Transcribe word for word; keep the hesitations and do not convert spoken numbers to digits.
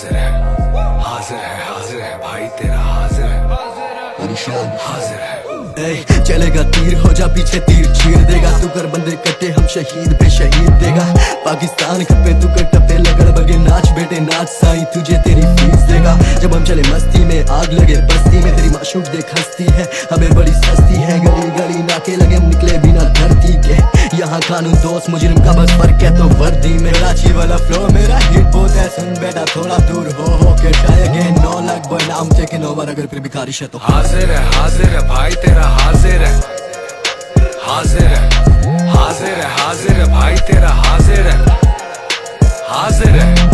हाजिर है, हाजिर है, हाजिर है भाई तेरा हाजिर है, हाजिर है। ए, चलेगा तीर हो जा पीछे तीर चीर देगा, तू कर बंदे कट्टे हम शहीद पे शहीद देगा। पाकिस्तान खपे तू कर टप्पे लगड़ बगे नाच बेटे नाच साई तुझे तेरी फीस देगा। जब हम चले मस्ती में आग लगे बस्ती में, तेरी माशूक देख हंसती है हमें बड़ी सस्ती है। गली गली नाके लगे हम निकले बिना धरती के, यहाँ कानून दोस्त मुजरिम का बस फर्क है तो वर्दी में। कराची वाला फ्लो मेरा हिट बहुत है, सुन बेटा थोड़ा दूर हो हो के ट्राई अगेन। नौ लाख बॉय नाम टेकन ओवर, अगर फिर भी खारिश है तो हाजिर है, हाजिर है भाई तेरा हाजिर है, हाजिर है, हाजिर है, हाजिर है भाई तेरा हाजिर है, हाजिर है।